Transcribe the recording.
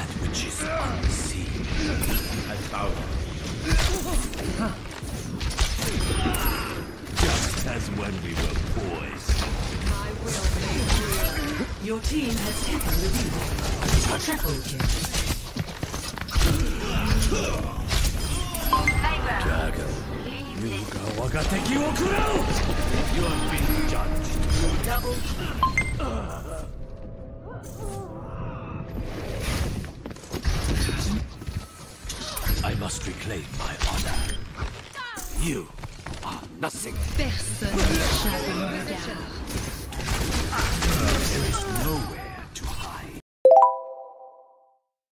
that which is unseen. I found it. Just as when we were boys. My will made real. Your team has taken the lead. Triple kill. Dragon, Yuga Wagateki wo kurau! You have been judged. Double I must reclaim my honor. You are nothing. personne n'échappe à mon regard. There is no way